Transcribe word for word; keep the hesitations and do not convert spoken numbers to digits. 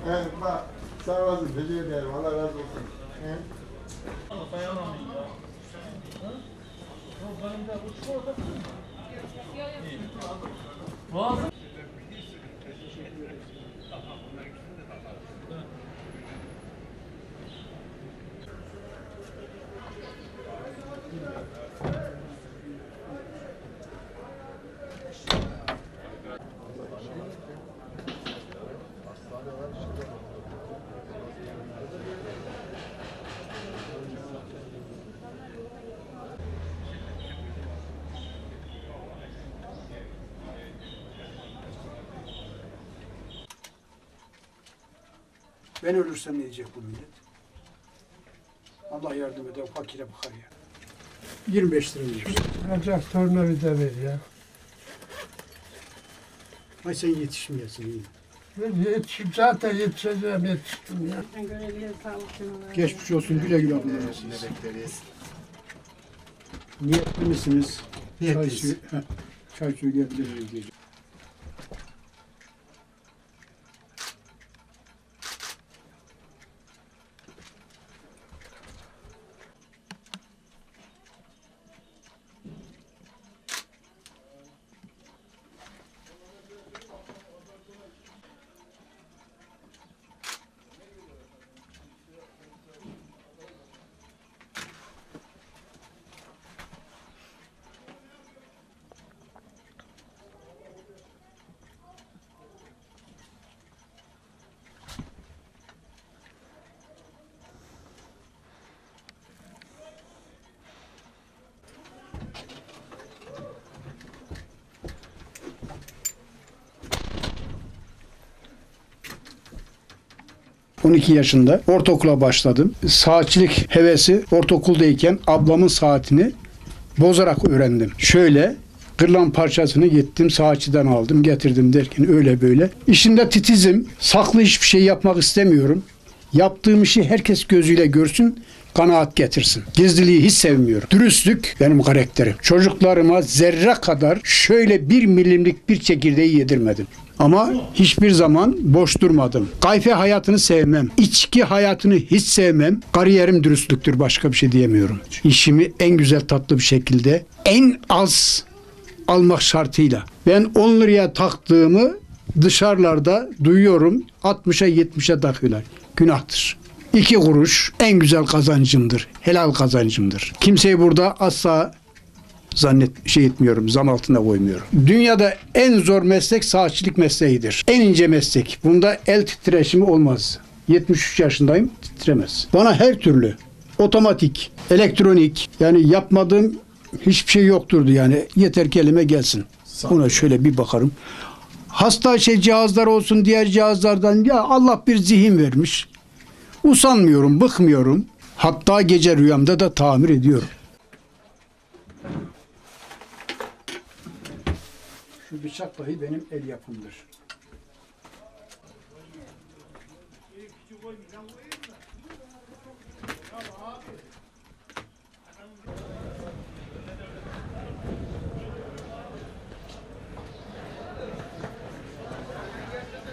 Evet, bak, sağ olasın, teşekkür ederim. Allah razı olsun. He? Ben ölürsem ne diyecek bu millet? Allah yardım eder, fakire bakar ya. yirmi beş lira veriyorsun. Ancak tornavida ver ya. Ay sen yetişmeyesin iyi. Ben yetişim, zaten yetişeceğim, yetiştim ya. Geçmiş olsun, güle güle abla. Niyetli misiniz? Çay suyu, heh, çay suyu getirelim diyeceğim. on iki yaşında ortaokula başladım. Saatçilik hevesi ortaokuldayken ablamın saatini bozarak öğrendim. Şöyle kırılan parçasını gittim saatçiden aldım getirdim derken öyle böyle. İşimde titizim. Saklı hiçbir şey yapmak istemiyorum. Yaptığım işi herkes gözüyle görsün, kanaat getirsin. Gizliliği hiç sevmiyorum. Dürüstlük benim karakterim. Çocuklarıma zerre kadar şöyle bir milimlik bir çekirdeği yedirmedim. Ama hiçbir zaman boş durmadım. Kayfe hayatını sevmem. İçki hayatını hiç sevmem. Kariyerim dürüstlüktür. Başka bir şey diyemiyorum. İşimi en güzel tatlı bir şekilde en az almak şartıyla. Ben on liraya taktığımı dışarılarda duyuyorum. altmışa yetmişe takıyorlar. Günahtır. İki kuruş en güzel kazancımdır. Helal kazancımdır. Kimseyi burada asla zannet şey etmiyorum, zan altına koymuyorum. Dünyada en zor meslek saatçilik mesleğidir. En ince meslek. Bunda el titreşimi olmaz. yetmiş üç yaşındayım, titremez. Bana her türlü otomatik, elektronik, yani yapmadığım hiçbir şey yokturdu yani. Yeter ki elime gelsin. Buna şöyle bir bakarım. Hasta şey cihazlar olsun, diğer cihazlardan ya Allah bir zihin vermiş. Usanmıyorum, bıkmıyorum. Hatta gece rüyamda da tamir ediyorum. Şu bıçak dahi benim el yapımdır.